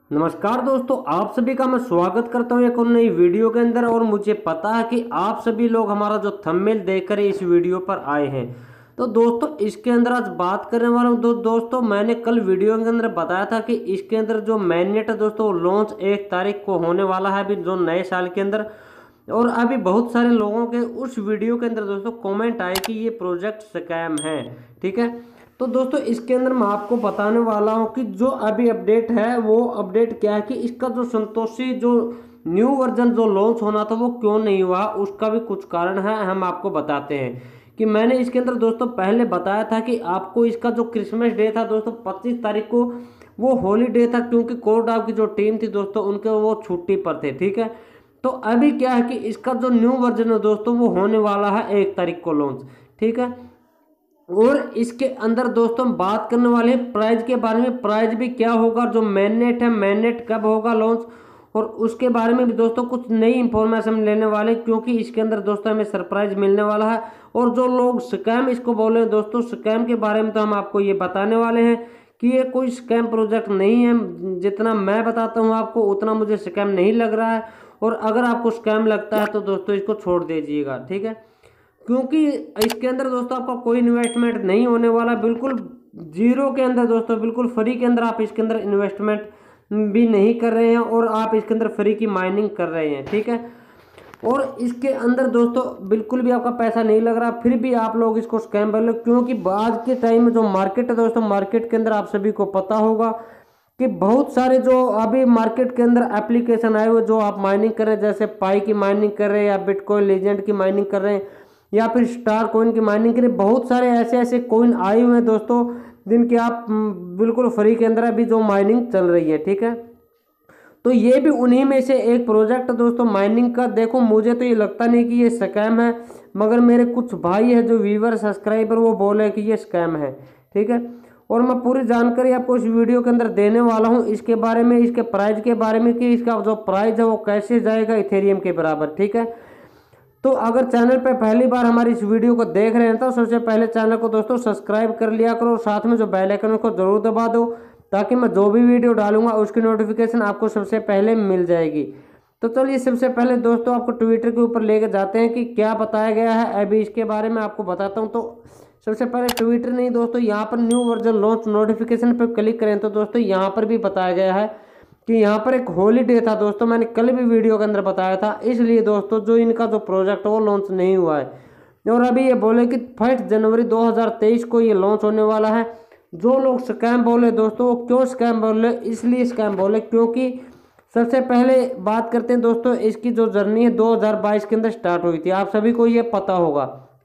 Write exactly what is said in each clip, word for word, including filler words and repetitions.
नमस्कार दोस्तों, आप सभी का मैं स्वागत करता हूं एक और नई वीडियो के अंदर। और मुझे पता है कि आप सभी लोग हमारा जो थंबनेल देखकर इस वीडियो पर आए हैं। तो दोस्तों इसके अंदर आज बात करने वाला हूं। दो, दोस्तों मैंने कल वीडियो के अंदर बताया था कि इसके अंदर जो मैननेट है दोस्तों लॉन्च एक तारीख को होने वाला है अभी जो नए साल के अंदर। और अभी बहुत सारे लोगों के उस वीडियो के अंदर दोस्तों कमेंट आए कि ये प्रोजेक्ट स्कैम है। ठीक है, तो दोस्तों इसके अंदर मैं आपको बताने वाला हूं कि जो अभी अपडेट है वो अपडेट क्या है कि इसका जो संतोषी जो न्यू वर्जन जो लॉन्च होना था वो क्यों नहीं हुआ, उसका भी कुछ कारण है। हम आपको बताते हैं कि मैंने इसके अंदर दोस्तों पहले बताया था कि आपको इसका जो क्रिसमस डे था दोस्तों पच्चीस तारीख को वो हॉलीडे था, क्योंकि कोरडाव की जो टीम थी दोस्तों उनके वो छुट्टी पर थे। ठीक है, तो अभी क्या है कि इसका जो न्यू वर्जन है दोस्तों वो होने वाला है एक तारीख को लॉन्च। ठीक है, और इसके अंदर दोस्तों हम बात करने वाले हैं प्राइस के बारे में। प्राइस भी क्या होगा, जो मैननेट है मैननेट कब होगा लॉन्च, और उसके बारे में भी दोस्तों कुछ नई इंफॉर्मेशन लेने वाले, क्योंकि इसके अंदर दोस्तों हमें सरप्राइज मिलने वाला है। और जो लोग स्कैम इसको बोले हैं दोस्तों, स्कैम के बारे में तो हम आपको ये बताने वाले हैं कि ये कोई स्कैम प्रोजेक्ट नहीं है। जितना मैं बताता हूँ आपको उतना मुझे स्कैम नहीं लग रहा है। और अगर आपको स्कैम लगता है तो दोस्तों इसको छोड़ दीजिएगा। ठीक है, क्योंकि इसके अंदर दोस्तों आपका कोई इन्वेस्टमेंट नहीं होने वाला, बिल्कुल जीरो के अंदर दोस्तों, बिल्कुल फ्री के अंदर आप इसके अंदर इन्वेस्टमेंट भी नहीं कर रहे हैं और आप इसके अंदर फ्री की माइनिंग कर रहे हैं। ठीक है, और इसके अंदर दोस्तों बिल्कुल भी आपका पैसा नहीं लग रहा, फिर भी आप लोग इसको स्कैम कर लो। क्योंकि आज के टाइम में जो मार्केट है दोस्तों, मार्केट के अंदर आप सभी को पता होगा कि बहुत सारे जो अभी मार्केट के अंदर एप्लीकेशन आए हुए जो आप माइनिंग कर रहे हैं, जैसे पाई की माइनिंग कर रहे हैं या बिटकॉइन लेजेंड की माइनिंग कर रहे हैं या फिर स्टार कॉइन की माइनिंग के लिए बहुत सारे ऐसे ऐसे कॉइन आए हुए हैं दोस्तों जिनके आप बिल्कुल फ्री के अंदर अभी जो माइनिंग चल रही है। ठीक है, तो ये भी उन्हीं में से एक प्रोजेक्ट दोस्तों माइनिंग का। देखो मुझे तो ये लगता नहीं कि ये स्कैम है, मगर मेरे कुछ भाई है जो व्यूवर सब्सक्राइबर वो बोले कि ये स्कैम है। ठीक है, और मैं पूरी जानकारी आपको इस वीडियो के अंदर देने वाला हूँ इसके बारे में, इसके प्राइस के बारे में कि इसका जो प्राइस है वो कैसे जाएगा इथेरियम के बराबर। ठीक है, तो अगर चैनल पे पहली बार हमारी इस वीडियो को देख रहे हैं तो सबसे पहले चैनल को दोस्तों सब्सक्राइब कर लिया करो और साथ में जो बेल आइकन को जरूर दबा दो, ताकि मैं जो भी वीडियो डालूंगा उसकी नोटिफिकेशन आपको सबसे पहले मिल जाएगी। तो चलिए सबसे पहले दोस्तों आपको ट्विटर के ऊपर लेकर जाते हैं कि क्या बताया गया है अभी इसके बारे में आपको बताता हूँ। तो सबसे पहले ट्विटर नहीं दोस्तों, यहाँ पर न्यू वर्जन लॉन्च नोटिफिकेशन पर क्लिक करें तो दोस्तों यहाँ पर भी बताया गया है कि यहाँ पर एक हॉलीडे था दोस्तों, मैंने कल भी वीडियो के अंदर बताया था। इसलिए दोस्तों जो इनका जो प्रोजेक्ट है वो लॉन्च नहीं हुआ है। और अभी ये बोले कि फर्स्ट जनवरी दो हज़ार तेईस को ये लॉन्च होने वाला है। जो लोग स्कैम बोले दोस्तों, वो क्यों स्कैम बोले, इसलिए स्कैम बोले क्योंकि सबसे पहले बात करते हैं दोस्तों, इसकी जो जर्नी है दो हज़ार बाईस के अंदर स्टार्ट हुई थी, आप सभी को ये पता होगा।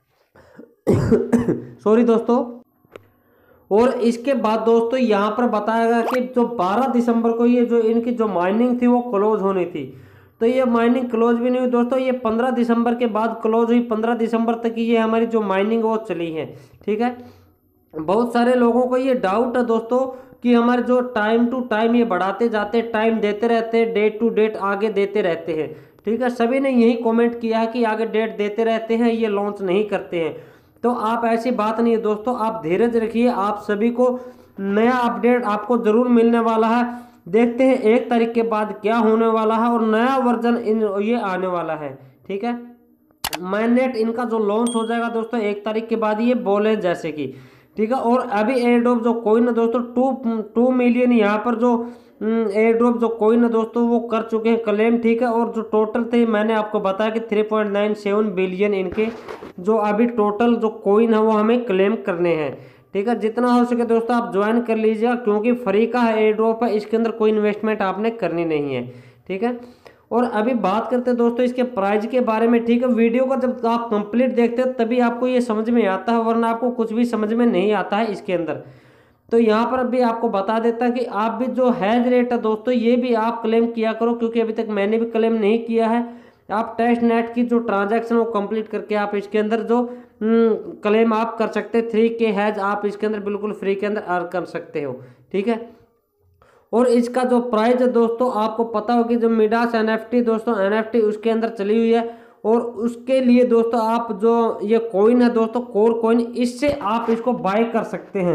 सॉरी दोस्तों। और इसके बाद दोस्तों यहाँ पर बताया गया कि जो बारह दिसंबर को ये जो इनकी जो माइनिंग थी वो क्लोज होनी थी, तो ये माइनिंग क्लोज भी नहीं हुई दोस्तों। ये पंद्रह दिसंबर के बाद क्लोज हुई, पंद्रह दिसंबर तक ये हमारी जो माइनिंग वो चली है। ठीक है, बहुत सारे लोगों को ये डाउट है दोस्तों कि हमारे जो टाइम टू टाइम ये बढ़ाते जाते, टाइम देते रहते हैं, डेट टू डेट आगे देते रहते हैं। ठीक है, सभी ने यही कॉमेंट किया है कि आगे डेट देते रहते हैं, ये लॉन्च नहीं करते हैं। तो आप ऐसी बात नहीं है दोस्तों, आप धीरज रखिए, आप सभी को नया अपडेट आपको जरूर मिलने वाला है। देखते हैं एक तारीख के बाद क्या होने वाला है और नया वर्जन इन ये आने वाला है। ठीक है, मैननेट इनका जो लॉन्च हो जाएगा दोस्तों एक तारीख के बाद, ये बोले जैसे कि। ठीक है, और अभी एयर ड्रॉप जो कोइन है दोस्तों टू टू मिलियन यहाँ पर जो एयर ड्रॉप जो कोइन है दोस्तों वो कर चुके हैं क्लेम। ठीक है, और जो टोटल थे मैंने आपको बताया कि three point nine seven billion इनके जो अभी टोटल जो कोइन है वो हमें क्लेम करने हैं। ठीक है, जितना हो सके दोस्तों आप ज्वाइन कर लीजिएगा, क्योंकि फ्री का एयर ड्रॉप है, इसके अंदर कोई इन्वेस्टमेंट आपने करनी नहीं है। ठीक है, और अभी बात करते हैं दोस्तों इसके प्राइस के बारे में। ठीक है, वीडियो को जब आप कंप्लीट देखते हैं तभी आपको ये समझ में आता है, वरना आपको कुछ भी समझ में नहीं आता है इसके अंदर। तो यहाँ पर भी आपको बता देता है कि आप भी जो हैज रेट है दोस्तों ये भी आप क्लेम किया करो, क्योंकि अभी तक मैंने भी क्लेम नहीं किया है। आप टेस्ट नेट की जो ट्रांजैक्शन वो कंप्लीट करके आप इसके अंदर जो क्लेम आप कर सकते हैं, थ्री के हैज आप इसके अंदर बिल्कुल फ्री के अंदर अर्न कर सकते हो। ठीक है, और इसका जो प्राइस है दोस्तों आपको पता हो कि जो मिडास एनएफटी दोस्तों एनएफटी उसके अंदर चली हुई है, और उसके लिए दोस्तों आप जो ये कॉइन है दोस्तों कोर कॉइन, इससे आप इसको बाय कर सकते हैं।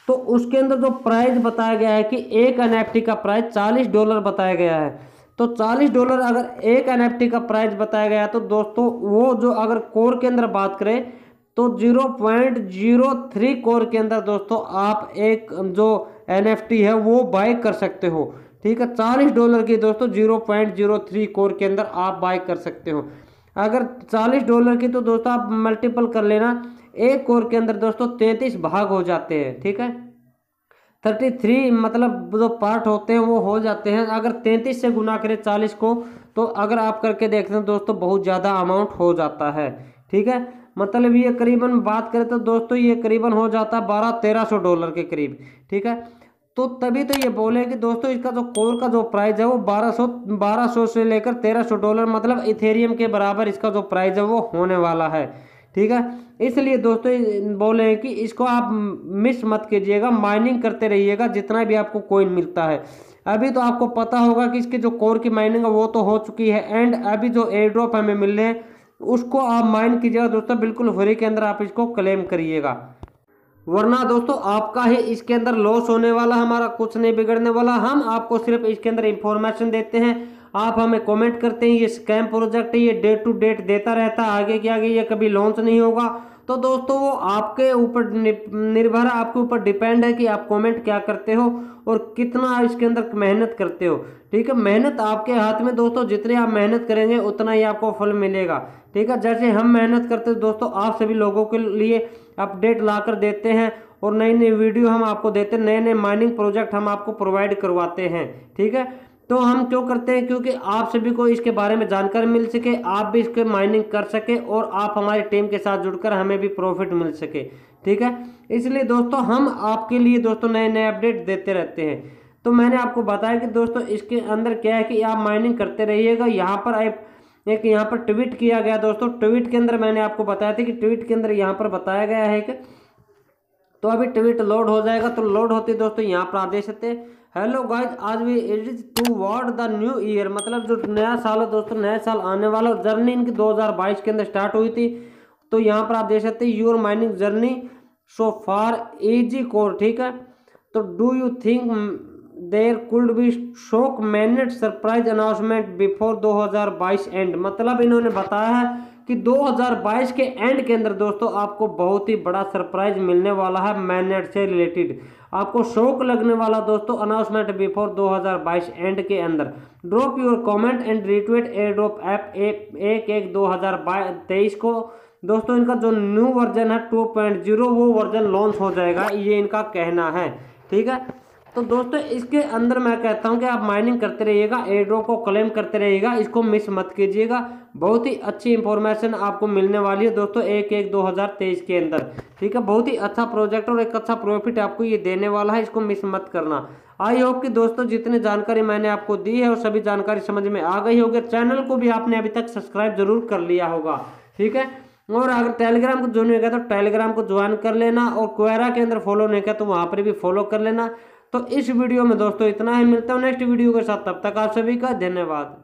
तो उसके अंदर जो प्राइस बताया गया है कि एक एनएफटी का प्राइस चालीस डॉलर बताया गया है। तो चालीस डॉलर अगर एक एनएफटी का प्राइस बताया गया है तो दोस्तों वो जो अगर कोर के अंदर बात करें तो zero point zero three core के अंदर दोस्तों आप एक जो एनएफटी है वो बाय कर सकते हो। ठीक है, चालीस डॉलर की दोस्तों zero point zero three core के अंदर आप बाय कर सकते हो। अगर चालीस डॉलर की तो दोस्तों आप मल्टीपल कर लेना, एक कोर के अंदर दोस्तों तैंतीस भाग हो जाते हैं। ठीक है, थर्टी थ्री मतलब जो पार्ट होते हैं वो हो जाते हैं। अगर तैंतीस से गुना करें चालीस को तो अगर आप करके देखते हैं दोस्तों बहुत ज़्यादा अमाउंट हो जाता है। ठीक है, मतलब ये करीबन बात करें तो दोस्तों ये करीबन हो जाता है बारह तेरह सौ डॉलर के करीब। ठीक है, तो तभी तो ये बोले कि दोस्तों इसका जो कोर का जो प्राइस है वो बारह सौ बारह सौ से लेकर तेरह सौ डॉलर मतलब इथेरियम के बराबर इसका जो प्राइस है वो होने वाला है। ठीक है, इसलिए दोस्तों बोले हैं कि इसको आप मिस मत कीजिएगा, माइनिंग करते रहिएगा जितना भी आपको कॉइन मिलता है। अभी तो आपको पता होगा कि इसके जो कोर की माइनिंग है वो तो हो चुकी है एंड अभी जो एयर ड्रॉप हमें मिल रहे हैं उसको आप माइन कीजिएगा दोस्तों, बिल्कुल फ्री के अंदर आप इसको क्लेम करिएगा, वरना दोस्तों आपका ही इसके अंदर लॉस होने वाला, हमारा कुछ नहीं बिगड़ने वाला। हम आपको सिर्फ इसके अंदर इंफॉर्मेशन देते हैं, आप हमें कमेंट करते हैं ये स्कैम प्रोजेक्ट है, ये डेट टू डेट देता रहता है, आगे के आगे ये कभी लॉन्च नहीं होगा। तो दोस्तों वो आपके ऊपर निर्भर है, आपके ऊपर डिपेंड है कि आप कमेंट क्या करते हो और कितना इसके अंदर मेहनत करते हो। ठीक है, मेहनत आपके हाथ में दोस्तों, जितनी आप मेहनत करेंगे उतना ही आपको फल मिलेगा। ठीक है, जैसे हम मेहनत करते हैं दोस्तों, आप सभी लोगों के लिए अपडेट लाकर देते हैं और नई नई वीडियो हम आपको देते हैं, नए नए माइनिंग प्रोजेक्ट हम आपको प्रोवाइड करवाते हैं। ठीक है, तो हम क्यों करते हैं, क्योंकि आप सभी को इसके बारे में जानकारी मिल सके, आप भी इसके माइनिंग कर सके और आप हमारी टीम के साथ जुड़कर हमें भी प्रॉफिट मिल सके। ठीक है, इसलिए दोस्तों हम आपके लिए दोस्तों नए नए अपडेट देते रहते हैं। तो मैंने आपको बताया कि दोस्तों इसके अंदर क्या है कि आप माइनिंग करते रहिएगा। यहाँ पर आप एक यहाँ पर ट्वीट किया गया दोस्तों, ट्वीट के अंदर मैंने आपको बताया था कि ट्वीट के अंदर यहाँ पर बताया गया है कि तो अभी ट्वीट लोड हो जाएगा, तो लोड होती दोस्तों यहाँ पर आप देख सकते हैं। हेलो गाइज, आज we it is toward the new year, मतलब जो नया साल है दोस्तों, नया साल आने वाला, जर्नी इनकी दो हज़ार बाईस के अंदर स्टार्ट हुई थी। तो यहाँ पर आप देख सकते हैं your mining journey so far easy core. ठीक है, तो do you think there could be shock magnet surprise announcement before दो हज़ार बाईस एंड, मतलब इन्होंने बताया है कि दो हज़ार बाईस के एंड के अंदर दोस्तों आपको बहुत ही बड़ा सरप्राइज मिलने वाला है मैनेट से रिलेटेड, आपको शौक लगने वाला दोस्तों अनाउंसमेंट बिफोर दो हज़ार बाईस एंड के अंदर। Drop your comment and retweet air drop app एक एक दो हज़ार तेईस को दोस्तों इनका जो न्यू वर्जन है टू पॉइंट ज़ीरो वो वर्जन लॉन्च हो जाएगा, ये इनका कहना है। ठीक है, तो दोस्तों इसके अंदर मैं कहता हूं कि आप माइनिंग करते रहिएगा, एयर ड्रॉप को क्लेम करते रहिएगा, इसको मिस मत कीजिएगा। बहुत ही अच्छी इंफॉर्मेशन आपको मिलने वाली है दोस्तों एक एक दो हज़ार तेईस के अंदर। ठीक है, बहुत ही अच्छा प्रोजेक्ट और एक अच्छा प्रॉफिट आपको ये देने वाला है, इसको मिस मत करना। आई होप कि दोस्तों जितनी जानकारी मैंने आपको दी है और सभी जानकारी समझ में आ गई होगी। चैनल को भी आपने अभी तक सब्सक्राइब जरूर कर लिया होगा। ठीक है, और अगर टेलीग्राम को ज्वाइन नहीं किया तो टेलीग्राम को ज्वाइन कर लेना और क्वेरा के अंदर फॉलो नहीं किया तो वहाँ पर भी फॉलो कर लेना। तो इस वीडियो में दोस्तों इतना ही, मिलता हूँ नेक्स्ट वीडियो के साथ, तब तक आप सभी का धन्यवाद।